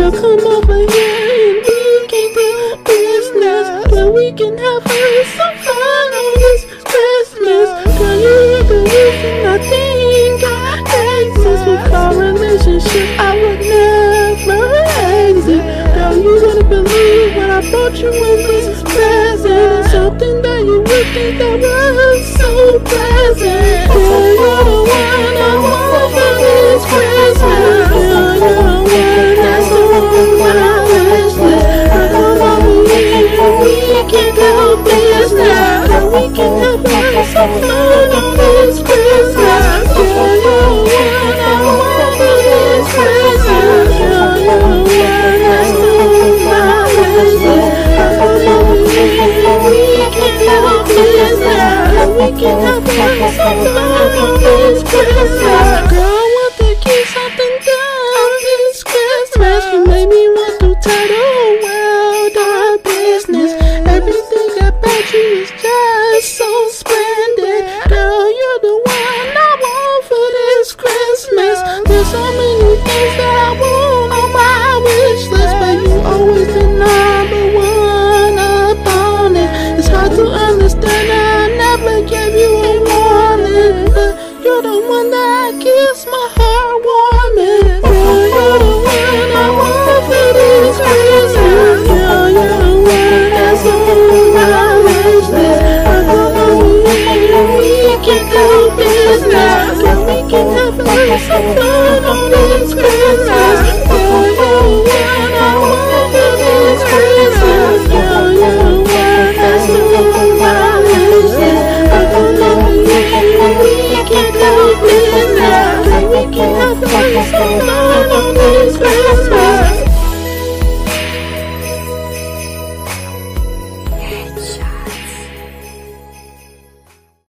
girl, come over here and we can do business. Girl, we can have some fun on this Christmas. Girl, you are the reason I think I exist. With our relationship, I would never exit. Girl, you wouldn't believe what I brought you in this present. Something that you would think that was so pleasant. Girl, you're the one I want for this Christmas. Girl, you're the one that's on my wish list. Come over here, we can do business. Girl, we can have some fun on this Christmas. Girl, you're the one I want for this Christmas. Girl, you're the one that's on my wish list. Come over here, we can do business. Girl, we can have some fun.